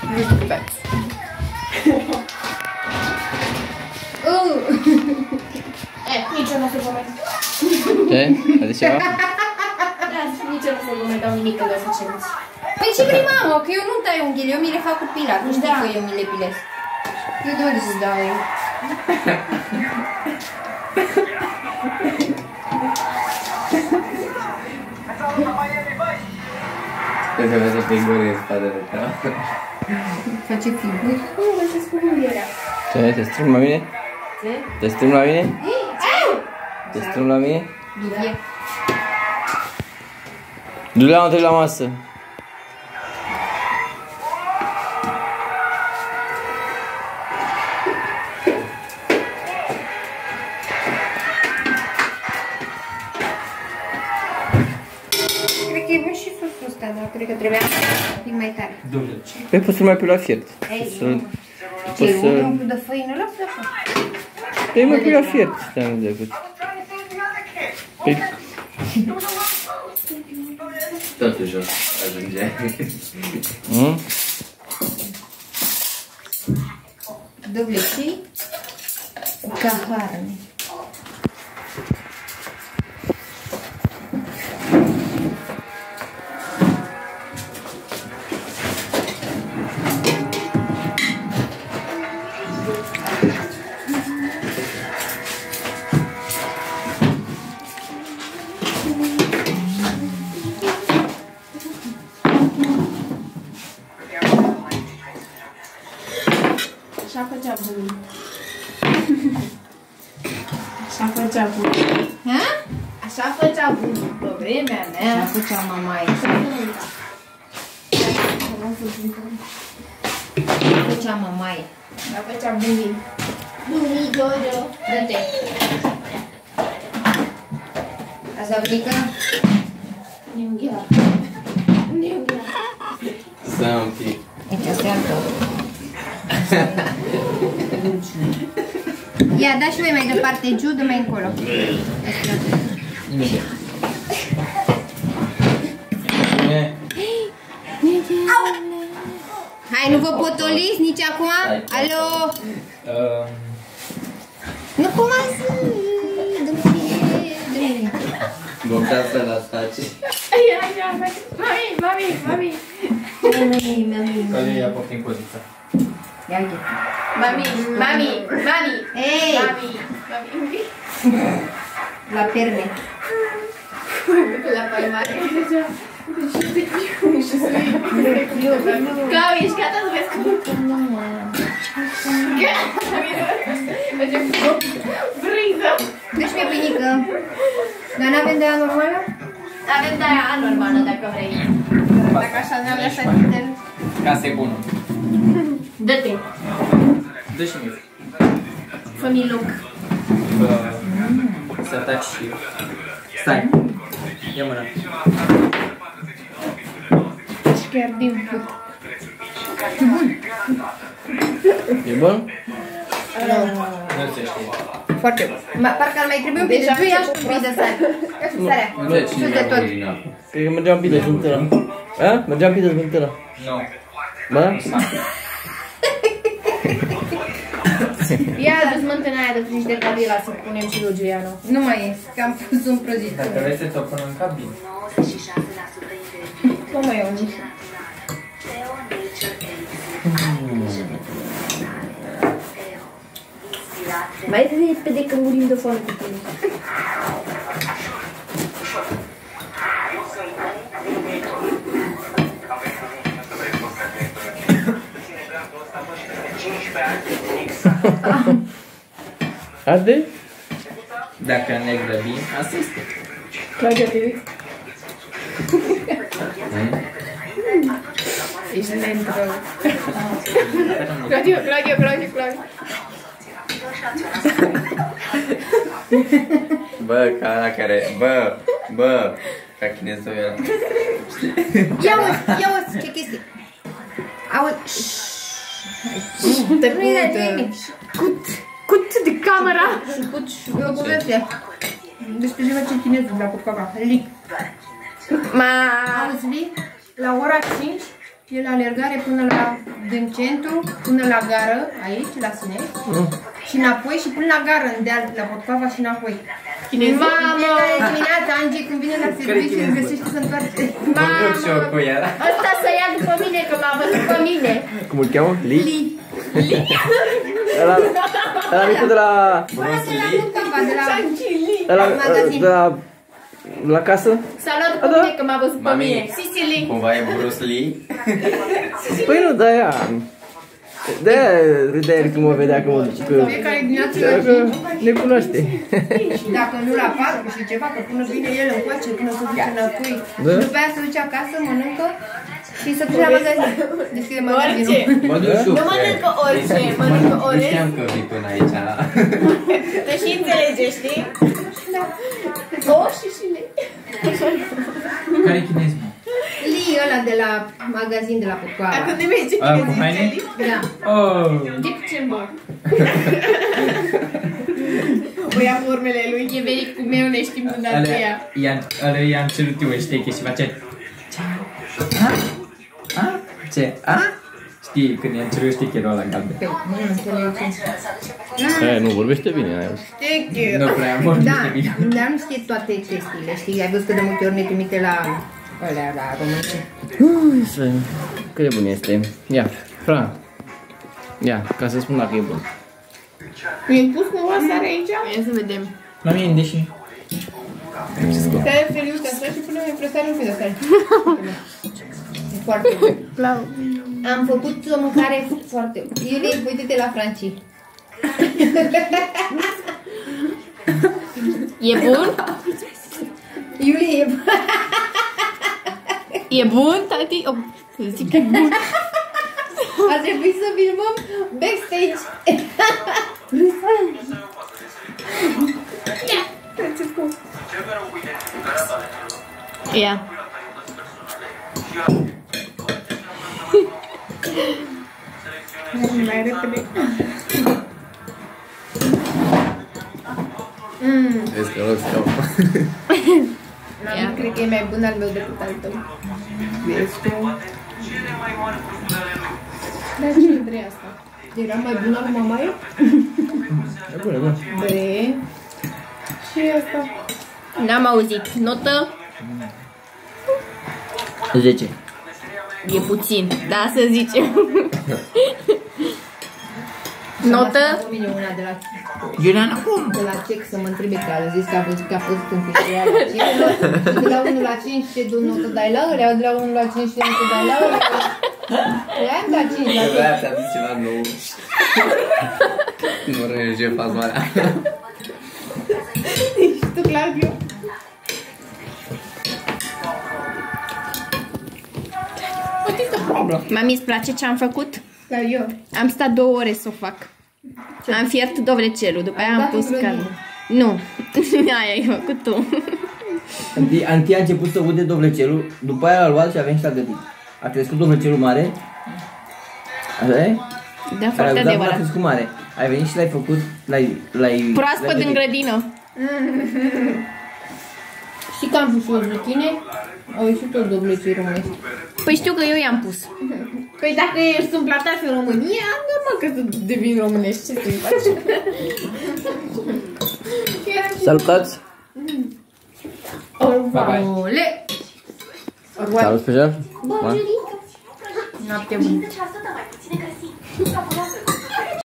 Respect. Nici eu nu o să comentau. Ce? Ade ceva? Da, nici eu nu o să comentau nimic că o să cereți. Păi ce vrei, mamă? Că eu nu-mi tai unghiile, eu mi le fac cu pilat. Nu știi că eu mi le pilez. Eu de unde să-ți dau eu? Trebuie să face friguri în spatele tău. Face figuri. Cum vă să spun unde era? Ce? Te strâng la mine? Ce? Te strâng la mine? Te strâng la mine? Duvie. Du-le-am la masă. Cred că e bun și sosul ăsta, dar cred că trebuia un pic mai tare. Păi poți să-l mai pui la fiert. Ce, unul de făină? Lasă așa. Păi mai pui la fiert. Stai de cât. Păi... Totuși o ajunge. Dovlecii ca harne. Așa făcea bunii. Așa făcea bunii. Ha? Așa făcea bunii pe vremea mea. Așa făcea mamaie. Așa făcea mamaie. Așa făcea bunii. Bunii, Jojo. Dă-te. Asta aplică? Neunghia. Neunghia. Stai un pic. Aici, asta e altă. Ia, da și voi mai departe, Giu, dă mai încolo. Hai, nu vă potoliți nici acum? Alo? Nu cum azi? Dă-mi. Bocea să la face. Ia, mami. Care ia poftim poziția. Ia uite. Mami. Ei! Mami. La perme. La palmare. Claudia, ești gata să vezi cum? Facem briză. Deci mi-e pinică. Dar n-avem de aia normală? Avem de aia anormală, dacă vrei. Dacă așa ne-am lăsat inter. Casa e bună. Dă-te. Dă și mie. Fă-mi loc. Să ataci și eu. Stai. Ia mâna. Și chiar din fut. E bun? Nu se știe. Foarte bun. Parcă ar mai trebui un pic de tu, ia și un pic de sare. Ia și sarea. Nu de cine Sus de tot. Cred că mergeam bine smântână. A? Mergeam bine smântână. Nu. Ba? Ia adus mântâna aia de frici de cabila să punem și lui Giuliano. Nu mai e, că am pus un prăjit. Dacă vrei să te-o pun în cabină. Nu mai e un mic. Mai repede că murim de foame cu tine. Arde? Dacă ne grăbim, asta este. Claudia, te uiți? Ești lent rău. Claudia. Bă, ca ăla care... Bă, ca chinezul ăla. Ia uzi, ce chestie. Auzi. Cut de camera. Eu povestea. Despre ce face chinezul la Purcava. Lic. Ma. Auzi, Li? La ora 5 E la alergare până la, din centru, până la gară, aici, la Sinești. Și înapoi și până la gară, în deal, la Potcoava și înapoi. Mamă! Dimineața, Angie, când vine la serviciu, îl găsește să întoarce. Mamă! Ăsta să ia după mine, că m-a văzut pe mine. Cum îl cheamă? Li? Ăla micu de la... De la casă? S-a luat după mine, că m-a văzut pe mine. Sicily. Cumva e Bruce Lee? Păi nu, de-aia... De-aia râdea el când mă vedea că Fiecare dimineață ne cunoaște. dacă nu la patru și ceva, că până vine el încoace, până se duce înapoi. După aia se duce acasă, mănâncă și se duce la magazin. Deschide magazinul. Mă duc și eu. Nu mănâncă orice, mănâncă Nu orez. știam că vii până aici. Te și înțelege, știi? O și le. Care-i chinez, mă? Lee ăla de la magazin de la Potcoava. Dacă ne merge Aia cu haine? Da. Oh! Dicember. O ia formele lui. E vericul meu, ne știm de aceea. Alea i-am cerut eu în șteche și face... A? Ce? A? Știi, când i-am cerut ștecherul ăla galben. Nu înțelegi. Nu, vorbește bine, ai auzit. Nu prea vorbește Da, bine. dar nu știe toate chestiile, știi? Ai văzut că de multe ori ne trimite la... Alea, la românce. Cât de bun este. Ia, Fran. Ia, ca să spun dacă e bun. Mi-ai pus cu oasare aici? Ia să vedem. La mine, deși... Stai serios, asta și până mi-e presare un pic de stai. E foarte bun. Am făcut o mâncare foarte... Iulie, uite-te la Franci. E bun? Iulie, e bun. E bun, tati? O, zic că e bun. A trebuit să filmăm backstage. Ia. Mai repede. Vezi că rog stau. Nu cred că e mai bun al meu decât al tău. Vezi tu? Dar ce vrei asta? Era mai bun al mamaie? E bun, e bun. Bre. Și asta? N-am auzit. Notă? 10. E puțin, da, să zicem. Notă? Una de la... Juliana, cum? De la cec să mă întrebe că a zis că a văzut că a fost în fișoară la 5. De la 1 la 5 ce notă dai la ălea, de la 1 la 5 ce notă dai la ălea. I-am dat 5 la 5. Vreau să aduc ceva nou. Nu rânge fazmarea. Și tu, Claudiu? Mami, îți place ce am făcut? Da, eu. Am stat 2 ore să o fac. Am fiert dovlecelul, după aia am pus carne. Nu, aia ai făcut tu. Antia a început să ude dovlecelul, după aia l-a luat și a venit și l-a gătit. A crescut dovlecelul mare. Așa e? Da, foarte A adevărat. crescut mare. Ai venit și l-ai făcut, l-ai Proaspăt l-ai în gătit. grădină. Și că am pus o zucchine, au ieșit tot dovlecii românești. Păi știu că eu i-am pus. Păi dacă sunt platați în România, normal că să devin românești. Ce să-i faci? Salutați! Ole! Salut special! Noapte bună!